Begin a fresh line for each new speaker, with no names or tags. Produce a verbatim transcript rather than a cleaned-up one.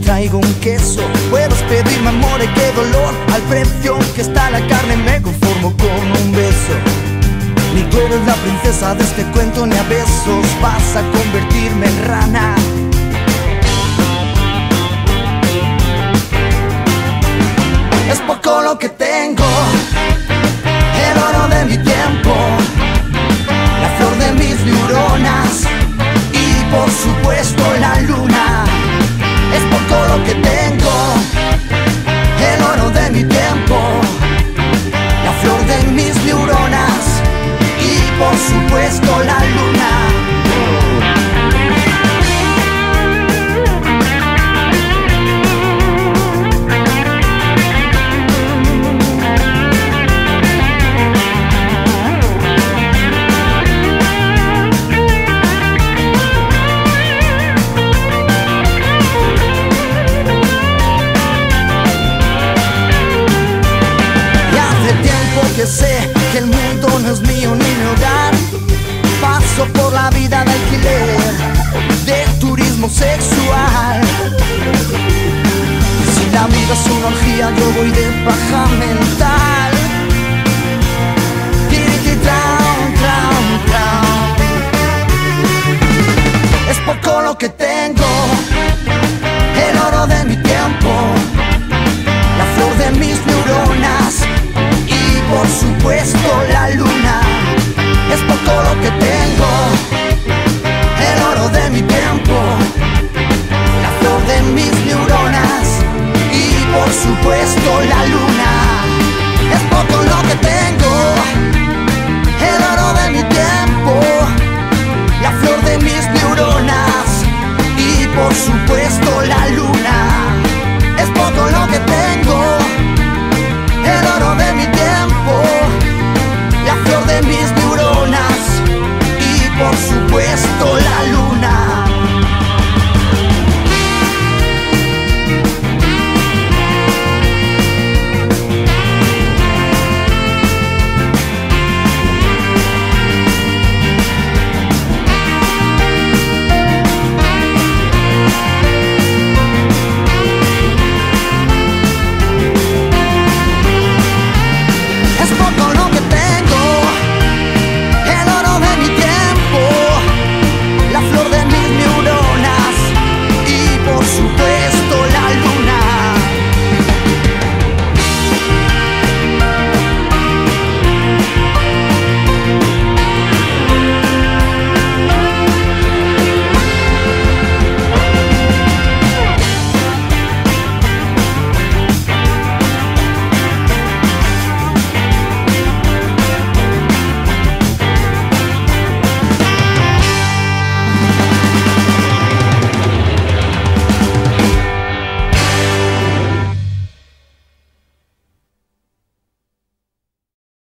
traigo un queso. Puedes pedirme amor y qué dolor. Al precio que está la carne me conformo con un beso. Ni tú eres la princesa de este cuento, ni a besos vas a convertirme en rana. Es poco lo que tengo, el oro de mi tiempo, la flor de mis neuronas y por supuesto la luna. Es poco lo que tengo, el oro de mi tiempo, la flor de mis neuronas y por supuesto la luna. Que sé que el mundo no es mío ni mi hogar. Paso por la vida de alquiler, de turismo sexual. Si la vida es una orgía, yo voy de paja mental. Tiri, traum, traum, traum. Es poco lo que tengo, el oro de mi tiempo, la flor de mis neuronas y por supuesto la luna. Es poco lo que tengo, el oro de mi tiempo, la flor de mis neuronas y por supuesto la luna. Es poco lo que tengo, el oro de mi tiempo, la flor de mis neuronas y por supuesto la luna. Es poco lo que